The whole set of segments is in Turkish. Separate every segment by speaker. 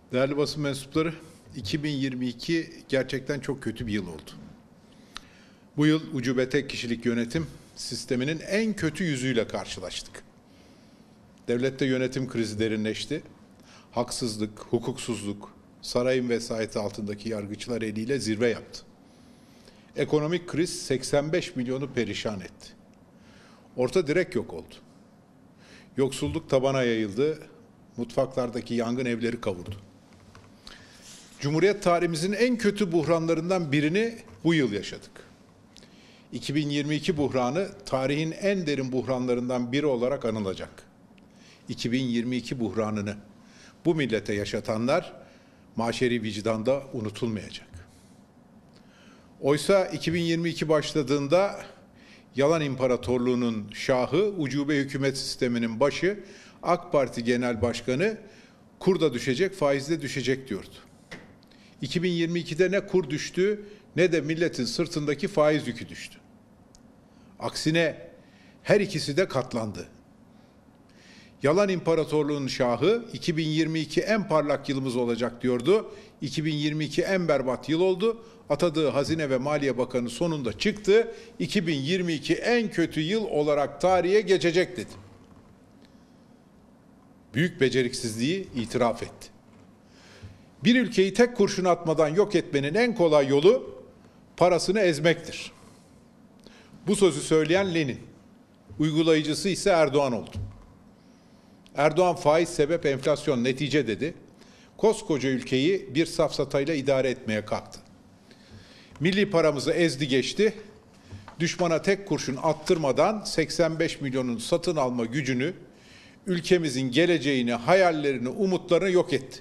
Speaker 1: Değerli basın mensupları, 2022 gerçekten çok kötü bir yıl oldu. Bu yıl ucube tek kişilik yönetim sisteminin en kötü yüzüyle karşılaştık. Devlette yönetim krizi derinleşti. Haksızlık, hukuksuzluk, sarayın vesayeti altındaki yargıçlar eliyle zirve yaptı. Ekonomik kriz 85 milyonu perişan etti. Orta direk yok oldu. Yoksulluk tabana yayıldı, mutfaklardaki yangın evleri kavurdu. Cumhuriyet tarihimizin en kötü buhranlarından birini bu yıl yaşadık. 2022 buhranı tarihin en derin buhranlarından biri olarak anılacak. 2022 buhranını bu millete yaşatanlar maşeri vicdanda unutulmayacak. Oysa 2022 başladığında yalan imparatorluğunun şahı, ucube hükümet sisteminin başı, AK Parti Genel Başkanı kur da düşecek, faiz de düşecek diyordu. 2022'de ne kur düştü ne de milletin sırtındaki faiz yükü düştü. Aksine her ikisi de katlandı. Yalan imparatorluğun şahı 2022 en parlak yılımız olacak diyordu. 2022 en berbat yıl oldu. Atadığı Hazine ve Maliye Bakanı sonunda çıktı. 2022 en kötü yıl olarak tarihe geçecek dedi. Büyük beceriksizliği itiraf etti. Bir ülkeyi tek kurşun atmadan yok etmenin en kolay yolu parasını ezmektir. Bu sözü söyleyen Lenin, uygulayıcısı ise Erdoğan oldu. Erdoğan faiz sebep enflasyon netice dedi. Koskoca ülkeyi bir safsatayla idare etmeye kalktı. Milli paramızı ezdi geçti. Düşmana tek kurşun attırmadan 85 milyonun satın alma gücünü, ülkemizin geleceğini, hayallerini, umutlarını yok etti.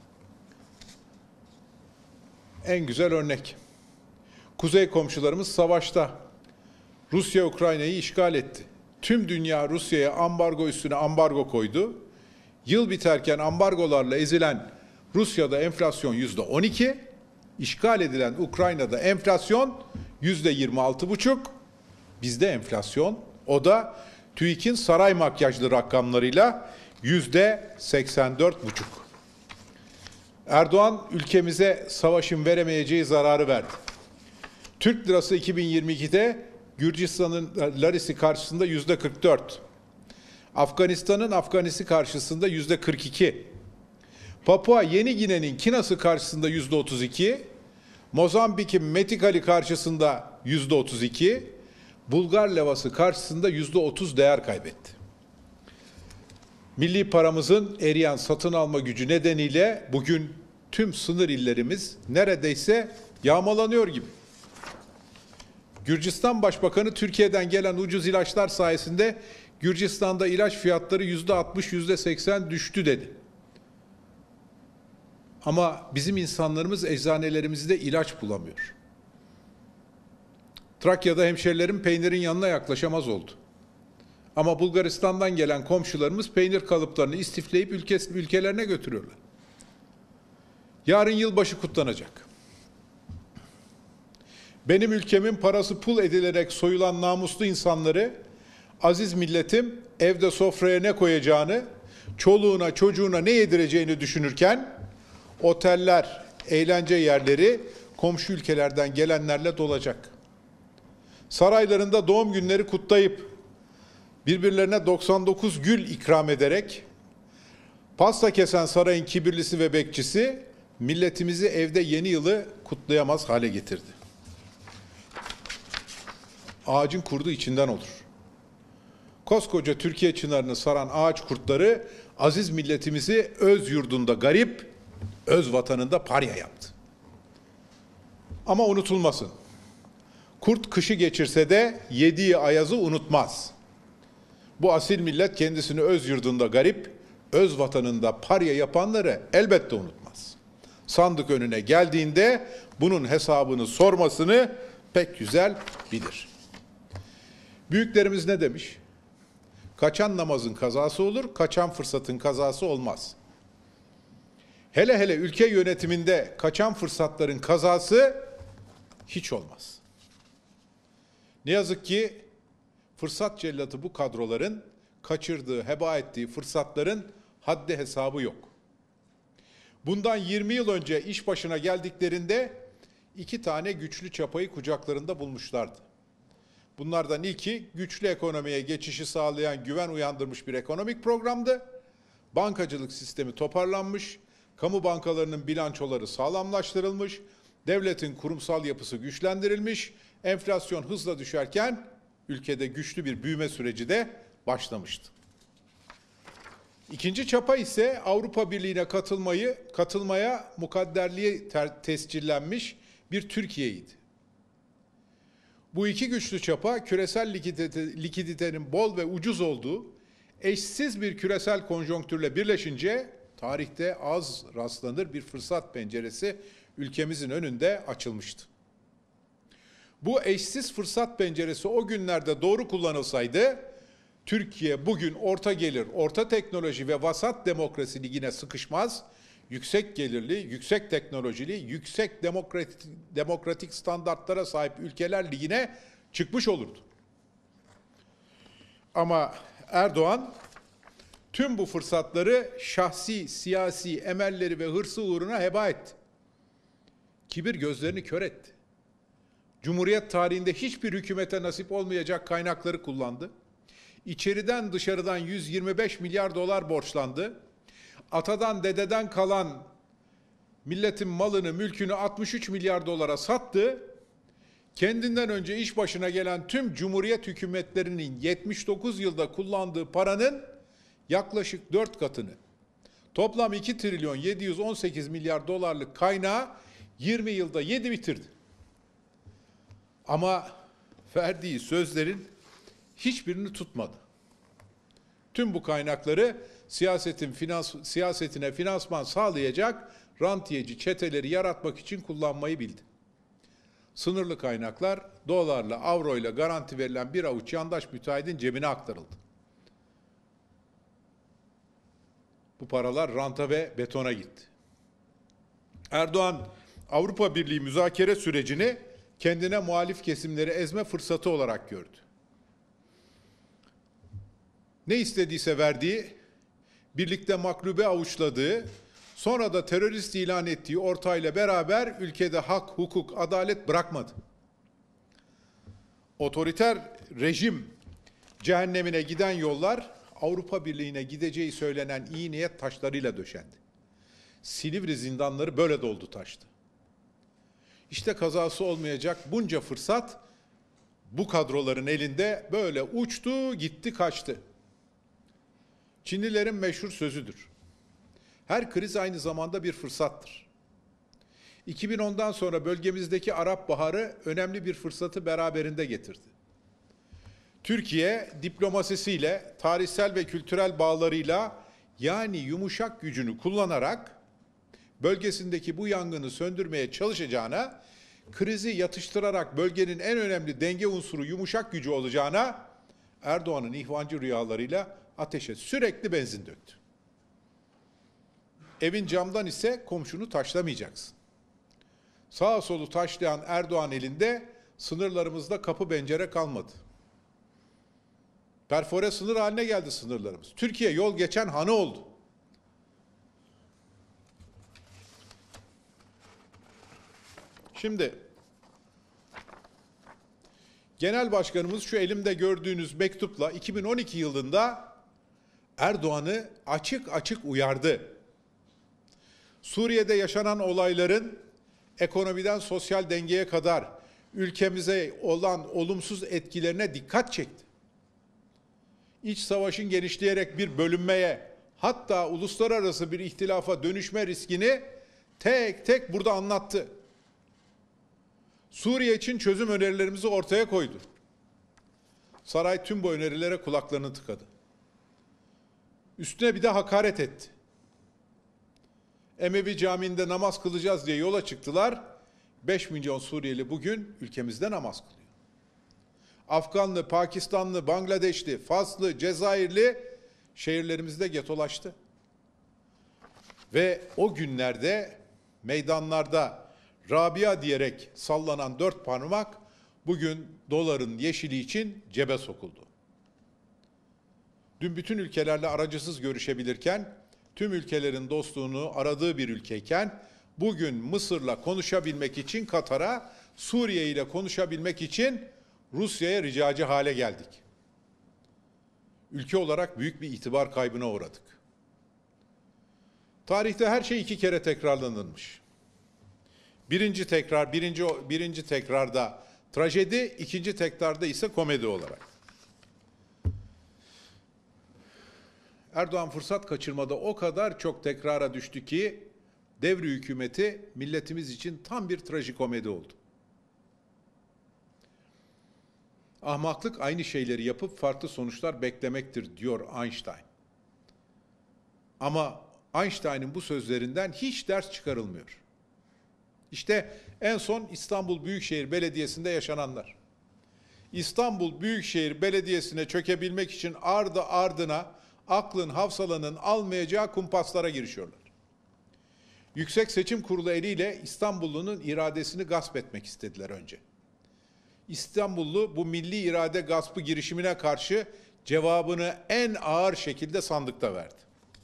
Speaker 1: En güzel örnek. Kuzey komşularımız savaşta. Rusya Ukrayna'yı işgal etti. Tüm dünya Rusya'ya ambargo üstüne ambargo koydu. Yıl biterken ambargolarla ezilen Rusya'da enflasyon %12, işgal edilen Ukrayna'da enflasyon %26,5. Bizde enflasyon, o da TÜİK'in saray makyajlı rakamlarıyla %84,5. Erdoğan ülkemize savaşın veremeyeceği zararı verdi. Türk lirası 2022'de Gürcistan'ın larisi karşısında %44. Afganistan'ın afganisi karşısında %42. Papua Yeni Gine'nin kinası karşısında %32. Mozambik'in metikali karşısında %32. Bulgar levası karşısında %30 değer kaybetti. Milli paramızın eriyen satın alma gücü nedeniyle bugün tüm sınır illerimiz neredeyse yağmalanıyor gibi. Gürcistan Başbakanı Türkiye'den gelen ucuz ilaçlar sayesinde Gürcistan'da ilaç fiyatları %60, %80 düştü dedi. Ama bizim insanlarımız eczanelerimizde ilaç bulamıyor. Trakya'da hemşerilerim peynirin yanına yaklaşamaz oldu. Ama Bulgaristan'dan gelen komşularımız peynir kalıplarını istifleyip ülkelerine götürüyorlar. Yarın yılbaşı kutlanacak. Benim ülkemin parası pul edilerek soyulan namuslu insanları, aziz milletim evde sofraya ne koyacağını, çoluğuna çocuğuna ne yedireceğini düşünürken, oteller, eğlence yerleri komşu ülkelerden gelenlerle dolacak. Saraylarında doğum günleri kutlayıp, birbirlerine 99 gül ikram ederek, pasta kesen sarayın kibirlisi ve bekçisi, milletimizi evde yeni yılı kutlayamaz hale getirdi. Ağacın kurdu içinden olur. Koskoca Türkiye çınarını saran ağaç kurtları, aziz milletimizi öz yurdunda garip, öz vatanında parya yaptı. Ama unutulmasın. Kurt kışı geçirse de yediği ayazı unutmaz. Bu asil millet kendisini öz yurdunda garip, öz vatanında parya yapanları elbette unutmaz. Sandık önüne geldiğinde bunun hesabını sormasını pek güzel bilir. Büyüklerimiz ne demiş? Kaçan namazın kazası olur, kaçan fırsatın kazası olmaz. Hele hele ülke yönetiminde kaçan fırsatların kazası hiç olmaz. Ne yazık ki fırsat cellatı bu kadroların kaçırdığı, heba ettiği fırsatların haddi hesabı yok. Bundan 20 yıl önce iş başına geldiklerinde 2 tane güçlü çapayı kucaklarında bulmuşlardı. Bunlardan ilki güçlü ekonomiye geçişi sağlayan güven uyandırmış bir ekonomik programdı. Bankacılık sistemi toparlanmış, kamu bankalarının bilançoları sağlamlaştırılmış, devletin kurumsal yapısı güçlendirilmiş, enflasyon hızla düşerken ülkede güçlü bir büyüme süreci de başlamıştı. İkinci çapa ise Avrupa Birliği'ne katılmaya mukadderliği tescillenmiş bir Türkiye'ydi. Bu iki güçlü çapa küresel likiditenin bol ve ucuz olduğu eşsiz bir küresel konjonktürle birleşince tarihte az rastlanır bir fırsat penceresi ülkemizin önünde açılmıştı. Bu eşsiz fırsat penceresi o günlerde doğru kullanılsaydı Türkiye bugün orta gelir, orta teknoloji ve vasat demokrasi ligine sıkışmaz, yüksek gelirli, yüksek teknolojili, yüksek demokratik standartlara sahip ülkeler ligine çıkmış olurdu. Ama Erdoğan tüm bu fırsatları şahsi, siyasi emelleri ve hırsı uğruna heba etti. Kibir gözlerini kör etti. Cumhuriyet tarihinde hiçbir hükümete nasip olmayacak kaynakları kullandı. İçeriden dışarıdan 125 milyar dolar borçlandı. Atadan dededen kalan milletin malını, mülkünü 63 milyar dolara sattı. Kendinden önce iş başına gelen tüm Cumhuriyet hükümetlerinin 79 yılda kullandığı paranın yaklaşık 4 katını, toplam 2 trilyon 718 milyar dolarlık kaynağı 20 yılda yedi bitirdi. Ama verdiği sözlerin hiçbirini tutmadı. Tüm bu kaynakları siyasetine finansman sağlayacak rantiyeci çeteleri yaratmak için kullanmayı bildi. Sınırlı kaynaklar dolarla, avroyla garanti verilen bir avuç yandaş müteahhidin cebine aktarıldı. Bu paralar ranta ve betona gitti. Erdoğan Avrupa Birliği müzakere sürecini kendine muhalif kesimleri ezme fırsatı olarak gördü. Ne istediyse verdiği, birlikte maklube avuçladığı, sonra da terörist ilan ettiği ortağıyla beraber ülkede hak, hukuk, adalet bırakmadı. Otoriter rejim cehennemine giden yollar Avrupa Birliği'ne gideceği söylenen iyi niyet taşlarıyla döşendi. Silivri zindanları böyle doldu taştı. İşte kazası olmayacak bunca fırsat bu kadroların elinde böyle uçtu, gitti, kaçtı. Çinlilerin meşhur sözüdür. Her kriz aynı zamanda bir fırsattır. 2010'dan sonra bölgemizdeki Arap Baharı önemli bir fırsatı beraberinde getirdi. Türkiye diplomasisiyle, tarihsel ve kültürel bağlarıyla yani yumuşak gücünü kullanarak bölgesindeki bu yangını söndürmeye çalışacağına, krizi yatıştırarak bölgenin en önemli denge unsuru yumuşak gücü olacağına Erdoğan'ın ihvancı rüyalarıyla ateşe sürekli benzin döktü. Evin camdan ise komşunu taşlamayacaksın. Sağa solu taşlayan Erdoğan elinde sınırlarımızda kapı pencere kalmadı. Perfore sınır haline geldi sınırlarımız. Türkiye yol geçen hanı oldu. Şimdi Genel Başkanımız şu elimde gördüğünüz mektupla 2012 yılında Erdoğan'ı açık açık uyardı. Suriye'de yaşanan olayların ekonomiden sosyal dengeye kadar ülkemize olan olumsuz etkilerine dikkat çekti. İç savaşın genişleyerek bir bölünmeye, hatta uluslararası bir ihtilafa dönüşme riskini tek tek burada anlattı. Suriye için çözüm önerilerimizi ortaya koydu. Saray tüm bu önerilere kulaklarını tıkadı. Üstüne bir de hakaret etti. Emevi Camii'nde namaz kılacağız diye yola çıktılar. 5 milyon Suriyeli bugün ülkemizde namaz kılıyor. Afganlı, Pakistanlı, Bangladeşli, Faslı, Cezayirli şehirlerimizde getolaştı. Ve o günlerde meydanlarda Rabia diyerek sallanan 4 parmak bugün doların yeşili için cebe sokuldu. Dün bütün ülkelerle aracısız görüşebilirken tüm ülkelerin dostluğunu aradığı bir ülkeyken, bugün Mısır'la konuşabilmek için Katar'a, Suriye ile konuşabilmek için Rusya'ya ricacı hale geldik. Ülke olarak büyük bir itibar kaybına uğradık. Tarihte her şey 2 kere tekrarlanılmış. Birinci tekrarda trajedi, ikinci tekrarda ise komedi olarak. Erdoğan fırsat kaçırmada o kadar çok tekrara düştü ki devri hükümeti milletimiz için tam bir trajikomedi oldu. Ahmaklık aynı şeyleri yapıp farklı sonuçlar beklemektir diyor Einstein. Ama Einstein'ın bu sözlerinden hiç ders çıkarılmıyor. İşte en son İstanbul Büyükşehir Belediyesi'nde yaşananlar. İstanbul Büyükşehir Belediyesi'ne çökebilmek için ardı ardına aklın hafsalanın almayacağı kumpaslara girişiyorlar. Yüksek Seçim Kurulu eliyle İstanbullunun iradesini gasp etmek istediler önce. İstanbullu bu milli irade gaspı girişimine karşı cevabını en ağır şekilde sandıkta verdi.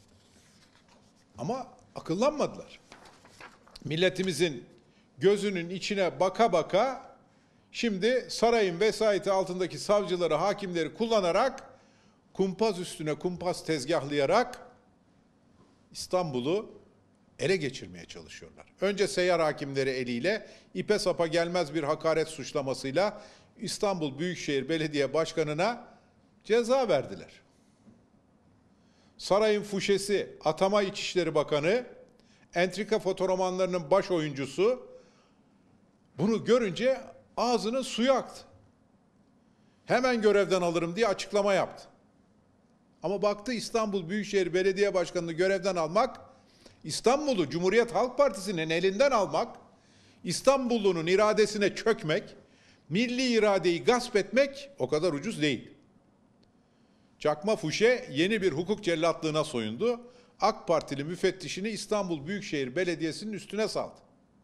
Speaker 1: Ama akıllanmadılar. Milletimizin gözünün içine baka baka şimdi sarayın vesayeti altındaki savcıları, hakimleri kullanarak kumpas üstüne kumpas tezgahlayarak İstanbul'u ele geçirmeye çalışıyorlar. Önce seyyar hakimleri eliyle ipe sapa gelmez bir hakaret suçlamasıyla İstanbul Büyükşehir Belediye Başkanı'na ceza verdiler. Sarayın fuşesi, atama İçişleri Bakanı, entrika fotoromanlarının baş oyuncusu bunu görünce ağzının suyu aktı. Hemen görevden alırım diye açıklama yaptı. Ama baktı İstanbul Büyükşehir Belediye Başkanı'nı görevden almak, İstanbul'u Cumhuriyet Halk Partisi'nin elinden almak, İstanbullunun iradesine çökmek, milli iradeyi gasp etmek o kadar ucuz değil. Çakma fuşe yeni bir hukuk cellatlığına soyundu. AK Partili müfettişini İstanbul Büyükşehir Belediyesi'nin üstüne saldı.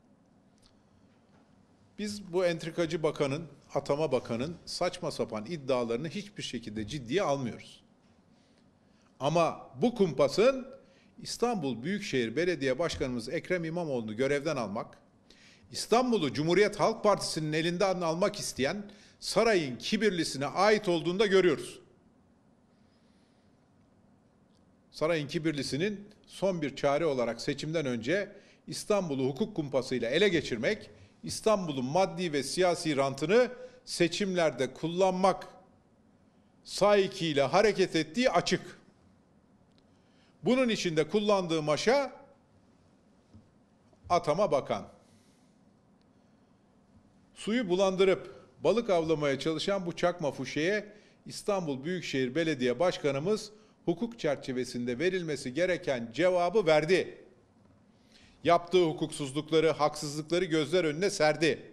Speaker 1: Biz bu entrikacı bakanın, atama bakanın saçma sapan iddialarını hiçbir şekilde ciddiye almıyoruz. Ama bu kumpasın İstanbul Büyükşehir Belediye Başkanımız Ekrem İmamoğlu'nu görevden almak, İstanbul'u Cumhuriyet Halk Partisi'nin elinden almak isteyen sarayın kibirlisine ait olduğunu da görüyoruz. Sarayın kibirlisinin son bir çare olarak seçimden önce İstanbul'u hukuk kumpasıyla ele geçirmek, İstanbul'un maddi ve siyasi rantını seçimlerde kullanmak saikiyle hareket ettiği açık. Bunun içinde kullandığı maşa atama bakan. Suyu bulandırıp balık avlamaya çalışan bu çakma fuşeye İstanbul Büyükşehir Belediye Başkanımız hukuk çerçevesinde verilmesi gereken cevabı verdi. Yaptığı hukuksuzlukları, haksızlıkları gözler önüne serdi.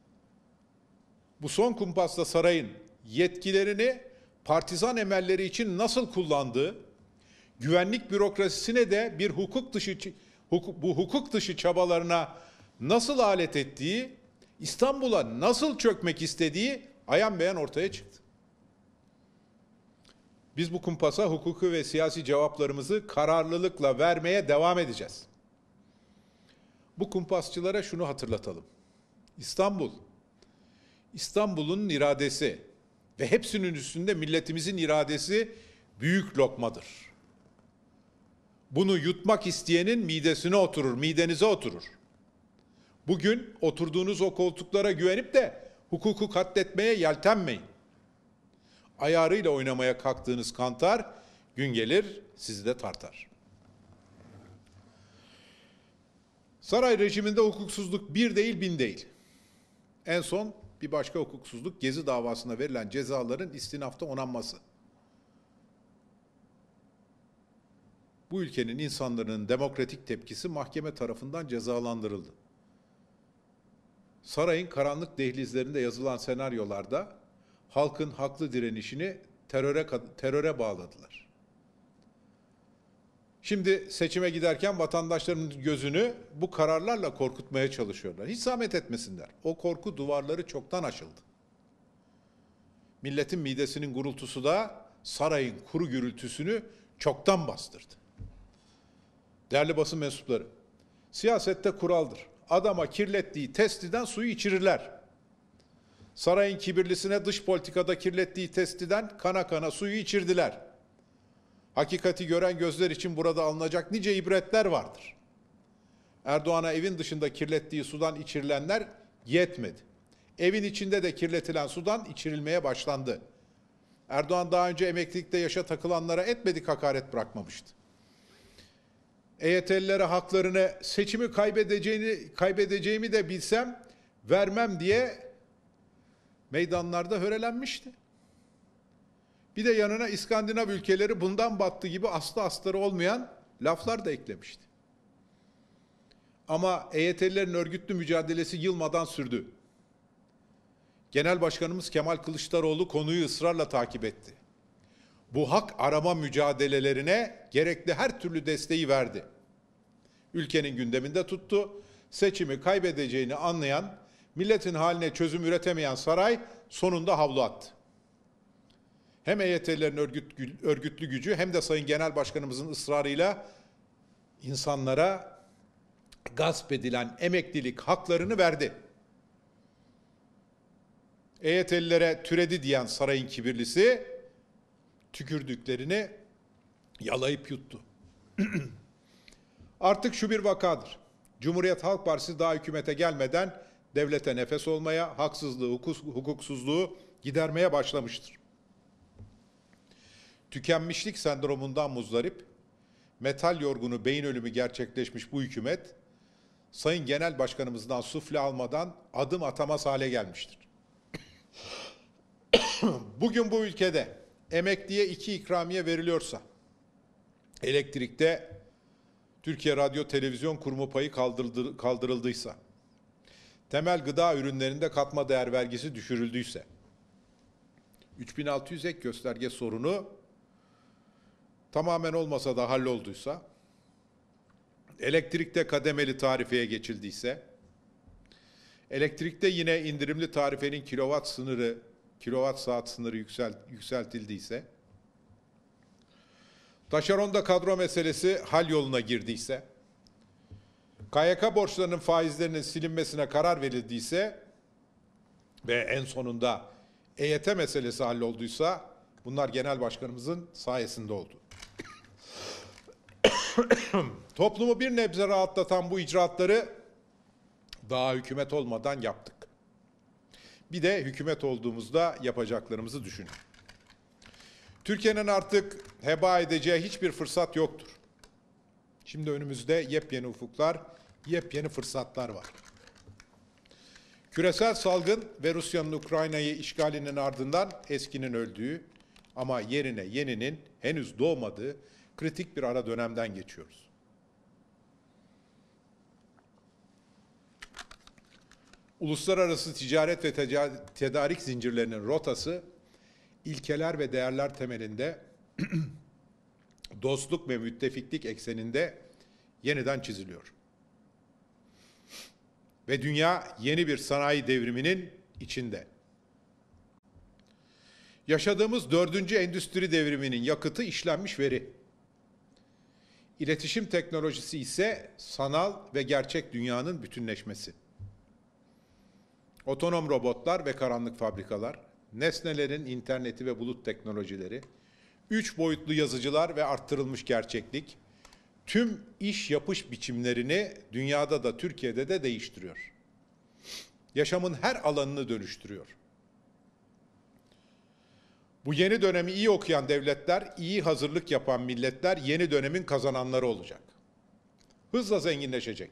Speaker 1: Bu son kumpasla sarayın yetkilerini partizan emelleri için nasıl kullandığı, güvenlik bürokrasisine de bir hukuk dışı çabalarına nasıl alet ettiği, İstanbul'a nasıl çökmek istediği ayan beyan ortaya çıktı. Biz bu kumpasa hukuki ve siyasi cevaplarımızı kararlılıkla vermeye devam edeceğiz. Bu kumpasçılara şunu hatırlatalım. İstanbul'un iradesi ve hepsinin üstünde milletimizin iradesi büyük lokmadır. Bunu yutmak isteyenin midesine oturur, midenize oturur. Bugün oturduğunuz o koltuklara güvenip de hukuku katletmeye yeltenmeyin. Ayarıyla oynamaya kalktığınız kantar, gün gelir sizi de tartar. Saray rejiminde hukuksuzluk bir değil, bin değil. En son bir başka hukuksuzluk Gezi davasına verilen cezaların istinafta onanması. Bu ülkenin insanların demokratik tepkisi mahkeme tarafından cezalandırıldı. Sarayın karanlık dehlizlerinde yazılan senaryolarda halkın haklı direnişini teröre bağladılar. Şimdi seçime giderken vatandaşların gözünü bu kararlarla korkutmaya çalışıyorlar. Hiç zahmet etmesinler. O korku duvarları çoktan aşıldı. Milletin midesinin gurultusu da sarayın kuru gürültüsünü çoktan bastırdı. Değerli basın mensupları, siyasette kuraldır. Adama kirlettiği testiden suyu içirirler. Sarayın kibirlisine dış politikada kirlettiği testiden kana kana suyu içirdiler. Hakikati gören gözler için burada alınacak nice ibretler vardır. Erdoğan'a evin dışında kirlettiği sudan içirilenler yetmedi. Evin içinde de kirletilen sudan içirilmeye başlandı. Erdoğan daha önce emeklilikte yaşa takılanlara etmedik hakaret bırakmamıştı. EYT'lilere haklarını seçimi kaybedeceğimi de bilsem vermem diye meydanlarda hörelenmişti. Bir de yanına İskandinav ülkeleri bundan battı gibi aslı astarı olmayan laflar da eklemişti. Ama EYT'lilerin örgütlü mücadelesi yılmadan sürdü. Genel Başkanımız Kemal Kılıçdaroğlu konuyu ısrarla takip etti. Bu hak arama mücadelelerine gerekli her türlü desteği verdi. Ülkenin gündeminde tuttu. Seçimi kaybedeceğini anlayan, milletin haline çözüm üretemeyen saray sonunda havlu attı. Hem EYT'lilerin örgütlü gücü hem de Sayın Genel Başkanımızın ısrarıyla insanlara gasp edilen emeklilik haklarını verdi. EYT'lilere türedi diyen sarayın kibirlisi tükürdüklerini yalayıp yuttu. Artık şu bir vakadır. Cumhuriyet Halk Partisi daha hükümete gelmeden devlete nefes olmaya, haksızlığı, hukuksuzluğu gidermeye başlamıştır. Tükenmişlik sendromundan muzdarip, metal yorgunu beyin ölümü gerçekleşmiş bu hükümet, Sayın Genel Başkanımızdan sufle almadan adım atamaz hale gelmiştir. Bugün bu ülkede emekliye 2 ikramiye veriliyorsa, elektrikte Türkiye Radyo Televizyon Kurumu payı kaldırıldıysa, temel gıda ürünlerinde katma değer vergisi düşürüldüyse, 3600 ek gösterge sorunu tamamen olmasa da hallolduysa, elektrikte kademeli tarifeye geçildiyse, elektrikte yine indirimli tarifenin kilowatt saat sınırı yükseltildiyse, taşeronda kadro meselesi hal yoluna girdiyse, KYK borçlarının faizlerinin silinmesine karar verildiyse ve en sonunda EYT meselesi hallolduysa bunlar Genel Başkanımızın sayesinde oldu. Toplumu bir nebze rahatlatan bu icraatları daha hükümet olmadan yaptık. Bir de hükümet olduğumuzda yapacaklarımızı düşünün. Türkiye'nin artık heba edeceği hiçbir fırsat yoktur. Şimdi önümüzde yepyeni ufuklar, yepyeni fırsatlar var. Küresel salgın ve Rusya'nın Ukrayna'yı işgalinin ardından eskinin öldüğü ama yerine yeninin henüz doğmadığı kritik bir ara dönemden geçiyoruz. Uluslararası ticaret ve tedarik zincirlerinin rotası, ilkeler ve değerler temelinde, dostluk ve müttefiklik ekseninde yeniden çiziliyor. Ve dünya yeni bir sanayi devriminin içinde. Yaşadığımız 4. endüstri devriminin yakıtı işlenmiş veri. İletişim teknolojisi ise sanal ve gerçek dünyanın bütünleşmesi. Otonom robotlar ve karanlık fabrikalar, nesnelerin interneti ve bulut teknolojileri, 3 boyutlu yazıcılar ve arttırılmış gerçeklik, tüm iş yapış biçimlerini dünyada da Türkiye'de de değiştiriyor. Yaşamın her alanını dönüştürüyor. Bu yeni dönemi iyi okuyan devletler, iyi hazırlık yapan milletler yeni dönemin kazananları olacak. Hızla zenginleşecek.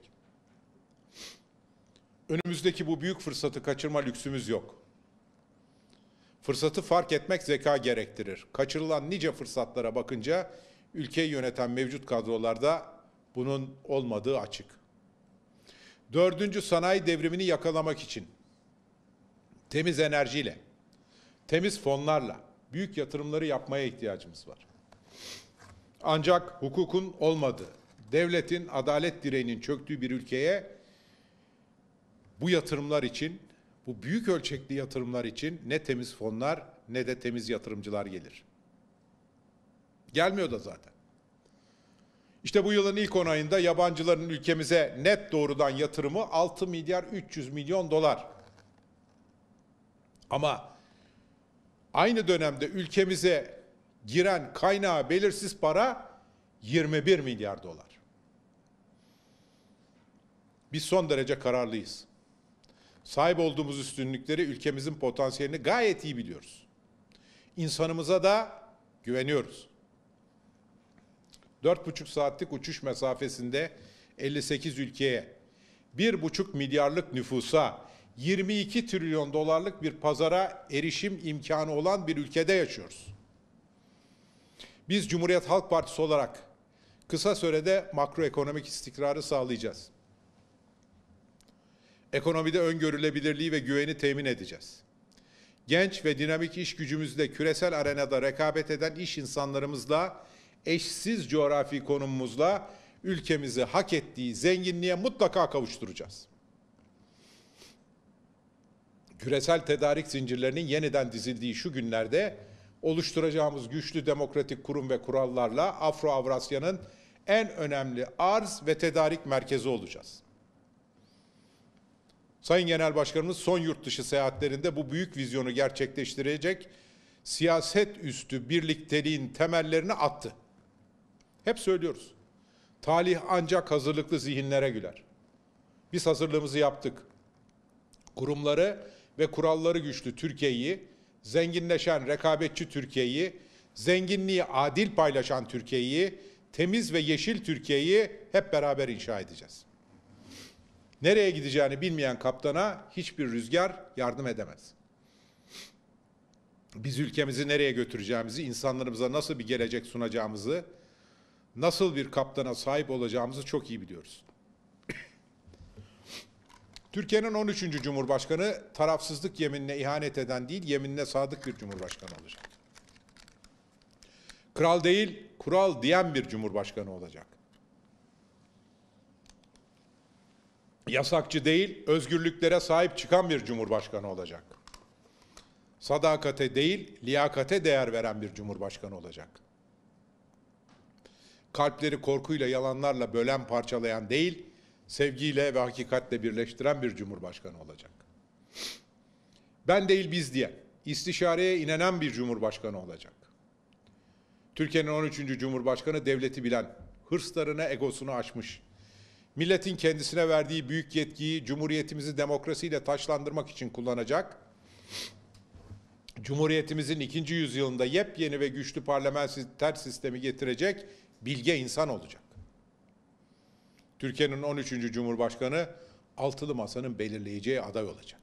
Speaker 1: Önümüzdeki bu büyük fırsatı kaçırma lüksümüz yok. Fırsatı fark etmek zeka gerektirir. Kaçırılan nice fırsatlara bakınca ülkeyi yöneten mevcut kadrolarda bunun olmadığı açık. 4. sanayi devrimini yakalamak için temiz enerjiyle, temiz fonlarla büyük yatırımları yapmaya ihtiyacımız var. Ancak hukukun olmadığı, devletin adalet direğinin çöktüğü bir ülkeye bu yatırımlar için, bu büyük ölçekli yatırımlar için ne temiz fonlar ne de temiz yatırımcılar gelir. Gelmiyor da zaten. İşte bu yılın ilk 10 ayında yabancıların ülkemize net doğrudan yatırımı 6 milyar 300 milyon dolar. Ama aynı dönemde ülkemize giren kaynağı belirsiz para 21 milyar dolar. Biz son derece kararlıyız. Sahip olduğumuz üstünlükleri, ülkemizin potansiyelini gayet iyi biliyoruz. İnsanımıza da güveniyoruz. 4,5 saatlik uçuş mesafesinde 58 ülkeye, 1,5 milyarlık nüfusa, 22 trilyon dolarlık bir pazara erişim imkanı olan bir ülkede yaşıyoruz. Biz Cumhuriyet Halk Partisi olarak kısa sürede makroekonomik istikrarı sağlayacağız. Ekonomide öngörülebilirliği ve güveni temin edeceğiz. Genç ve dinamik iş gücümüzle küresel arenada rekabet eden iş insanlarımızla, eşsiz coğrafi konumumuzla ülkemizi hak ettiği zenginliğe mutlaka kavuşturacağız. Küresel tedarik zincirlerinin yeniden dizildiği şu günlerde oluşturacağımız güçlü demokratik kurum ve kurallarla Afro-Avrasya'nın en önemli arz ve tedarik merkezi olacağız. Sayın Genel Başkanımız son yurt dışı seyahatlerinde bu büyük vizyonu gerçekleştirecek siyaset üstü birlikteliğin temellerini attı. Hep söylüyoruz. Talih ancak hazırlıklı zihinlere güler. Biz hazırlığımızı yaptık. Kurumları ve kuralları güçlü Türkiye'yi, zenginleşen rekabetçi Türkiye'yi, zenginliği adil paylaşan Türkiye'yi, temiz ve yeşil Türkiye'yi hep beraber inşa edeceğiz. Nereye gideceğini bilmeyen kaptana hiçbir rüzgar yardım edemez. Biz ülkemizi nereye götüreceğimizi, insanlarımıza nasıl bir gelecek sunacağımızı, nasıl bir kaptana sahip olacağımızı çok iyi biliyoruz. Türkiye'nin 13. Cumhurbaşkanı tarafsızlık yeminine ihanet eden değil, yeminine sadık bir Cumhurbaşkanı olacak. Kral değil, kural diyen bir Cumhurbaşkanı olacak. Yasakçı değil, özgürlüklere sahip çıkan bir Cumhurbaşkanı olacak. Sadakate değil, liyakate değer veren bir Cumhurbaşkanı olacak. Kalpleri korkuyla, yalanlarla bölen, parçalayan değil, sevgiyle ve hakikatle birleştiren bir Cumhurbaşkanı olacak. Ben değil biz diyen, istişareye inenen bir Cumhurbaşkanı olacak. Türkiye'nin 13. Cumhurbaşkanı devleti bilen, hırslarına, egosunu aşmış, milletin kendisine verdiği büyük yetkiyi Cumhuriyetimizi demokrasiyle taçlandırmak için kullanacak, Cumhuriyetimizin 2. yüzyılında yepyeni ve güçlü parlamenter sistemi getirecek bilge insan olacak. Türkiye'nin 13. Cumhurbaşkanı altılı masanın belirleyeceği aday olacak.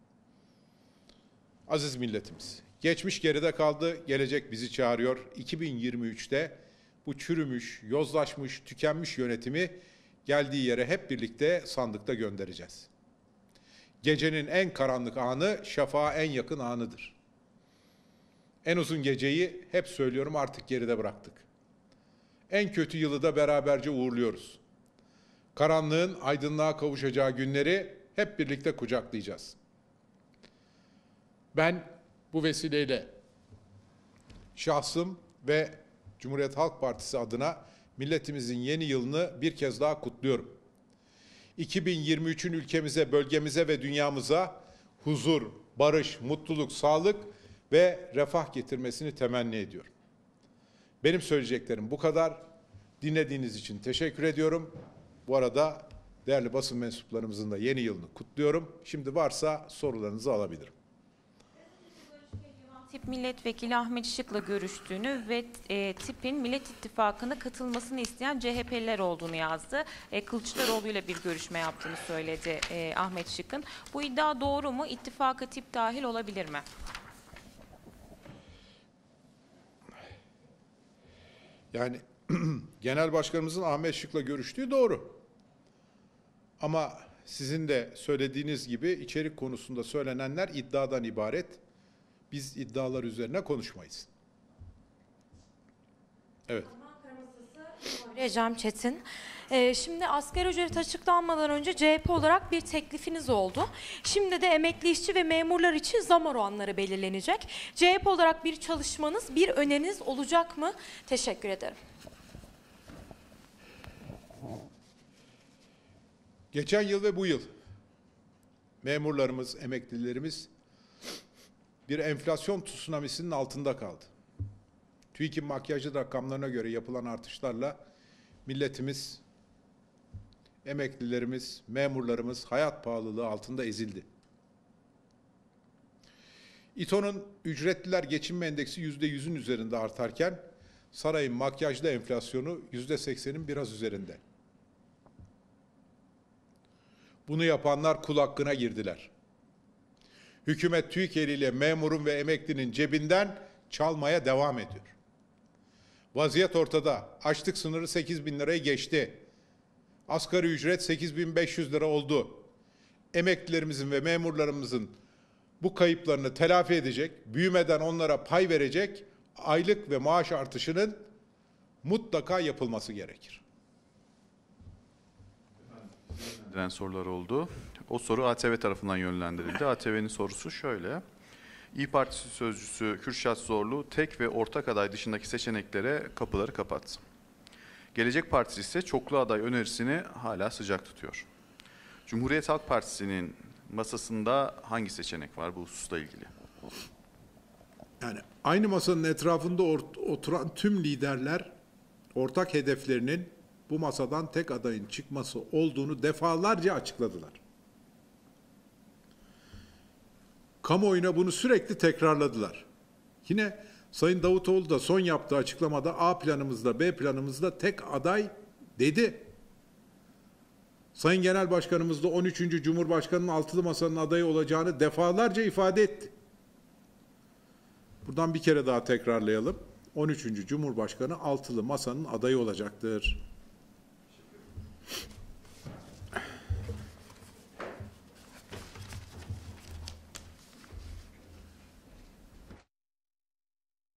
Speaker 1: Aziz milletimiz, geçmiş geride kaldı, gelecek bizi çağırıyor. 2023'te bu çürümüş, yozlaşmış, tükenmiş yönetimi geldiği yere hep birlikte sandıkta göndereceğiz. Gecenin en karanlık anı şafağa en yakın anıdır. En uzun geceyi hep söylüyorum artık geride bıraktık. En kötü yılı da beraberce uğurluyoruz. Karanlığın aydınlığa kavuşacağı günleri hep birlikte kucaklayacağız. Ben bu vesileyle şahsım ve Cumhuriyet Halk Partisi adına milletimizin yeni yılını bir kez daha kutluyorum. 2023'ün ülkemize, bölgemize ve dünyamıza huzur, barış, mutluluk, sağlık ve refah getirmesini temenni ediyorum. Benim söyleyeceklerim bu kadar. Dinlediğiniz için teşekkür ediyorum. Bu arada değerli basın mensuplarımızın da yeni yılını kutluyorum. Şimdi varsa sorularınızı alabilirim.
Speaker 2: TİP Milletvekili Ahmet Şık'la görüştüğünü ve TİP'in Millet İttifakı'na katılmasını isteyen CHP'liler olduğunu yazdı. Kılıçdaroğlu ile bir görüşme yaptığını söyledi Ahmet Şık'ın. Bu iddia doğru mu? İttifaka TİP dahil olabilir mi?
Speaker 1: Yani Genel Başkanımızın Ahmet Şık'la görüştüğü doğru. Ama sizin de söylediğiniz gibi içerik konusunda söylenenler iddiadan ibaret. Biz iddialar üzerine konuşmayız. Evet.
Speaker 3: Recep Çetin. Şimdi asgari ücret açıklanmadan önce CHP olarak bir teklifiniz oldu. Şimdi de emekli işçi ve memurlar için zam oranları belirlenecek. CHP olarak bir çalışmanız, bir öneriniz olacak mı? Teşekkür ederim.
Speaker 1: Geçen yıl ve bu yıl memurlarımız, emeklilerimiz bir enflasyon tsunamisinin altında kaldı. TÜİK'in makyajlı rakamlarına göre yapılan artışlarla milletimiz, emeklilerimiz, memurlarımız hayat pahalılığı altında ezildi. İTO'nun ücretliler geçinme endeksi %100'ün üzerinde artarken sarayın makyajlı enflasyonu %80'in biraz üzerinde. Bunu yapanlar kul hakkına girdiler. Hükümet TÜİK eliyle memurun ve emeklinin cebinden çalmaya devam ediyor. Vaziyet ortada. Açlık sınırı 8.000 lirayı geçti. Asgari ücret 8.500 lira oldu. Emeklilerimizin ve memurlarımızın bu kayıplarını telafi edecek, büyümeden onlara pay verecek aylık ve maaş artışının mutlaka yapılması gerekir.
Speaker 4: Sorular oldu. O soru ATV tarafından yönlendirildi. ATV'nin sorusu şöyle. İYİ Partisi sözcüsü Kürşat Zorlu tek ve ortak aday dışındaki seçeneklere kapıları kapattı. Gelecek Partisi ise çoklu aday önerisini hala sıcak tutuyor. Cumhuriyet Halk Partisi'nin masasında hangi seçenek var bu hususla ilgili?
Speaker 1: Yani aynı masanın etrafında oturan tüm liderler ortak hedeflerinin bu masadan tek adayın çıkması olduğunu defalarca açıkladılar. Kamuoyuna bunu sürekli tekrarladılar. Yine Sayın Davutoğlu da son yaptığı açıklamada A planımızda, B planımızda tek aday dedi. Sayın Genel Başkanımız da 13. Cumhurbaşkanı'nın altılı masanın adayı olacağını defalarca ifade etti. Buradan bir kere daha tekrarlayalım. 13. Cumhurbaşkanı altılı masanın adayı olacaktır.